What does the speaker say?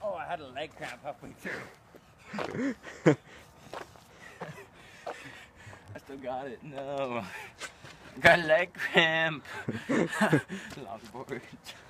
Oh, I had a leg cramp halfway through. I still got it. No. I got a leg cramp. Longboard.